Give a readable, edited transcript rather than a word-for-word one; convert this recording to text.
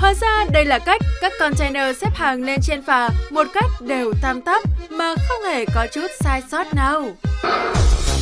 Hóa ra đây là cách các container xếp hàng lên trên phà một cách đều tăm tắp mà không hề có chút sai sót nào.